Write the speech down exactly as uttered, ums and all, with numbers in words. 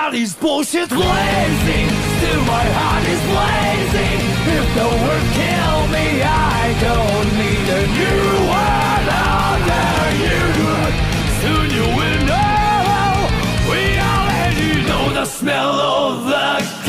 body's bullshit blazing, still my heart is blazing. If the word kill me, I don't need a new word under you. Soon you will know, we already know the smell of the